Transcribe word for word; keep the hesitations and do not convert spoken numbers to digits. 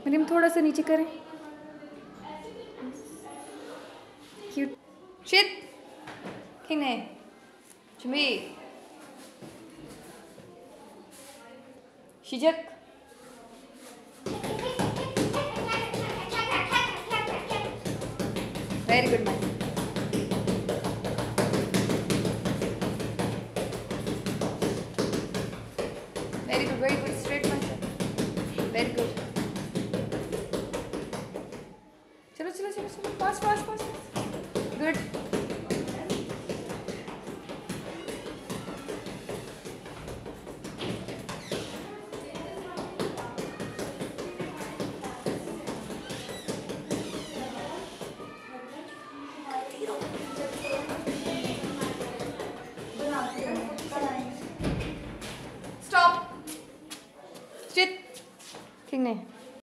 मरियम थोड़ा सा नीचे करें. क्यूट. शिट. किने. 준비. 시작. Very good man. Very good, very good. Straight man. Very good. चलो चलो चलो चलो. Fast fast fast. Good. Stop. Sit. ठीक नहीं.